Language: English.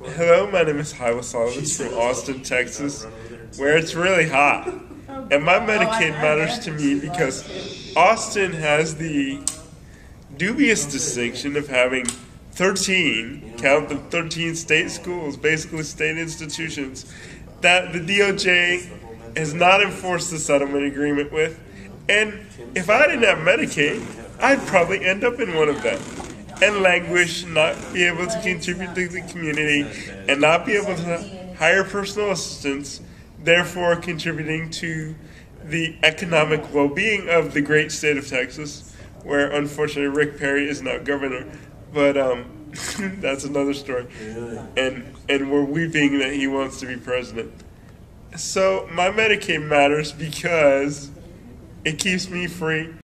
Hello, my name is Hyla Sullivan from Austin, Texas, where it's really hot. And my Medicaid matters to me because Austin has the dubious distinction of having 13, count them 13 state schools, basically state institutions, that the DOJ has not enforced the settlement agreement with. And if I didn't have Medicaid, I'd probably end up in one of them and languish, not be able to contribute to the community, and not be able to hire personal assistants, therefore contributing to the economic well-being of the great state of Texas, where unfortunately Rick Perry is now governor. But that's another story. And we're weeping that he wants to be president. So my Medicaid matters because it keeps me free.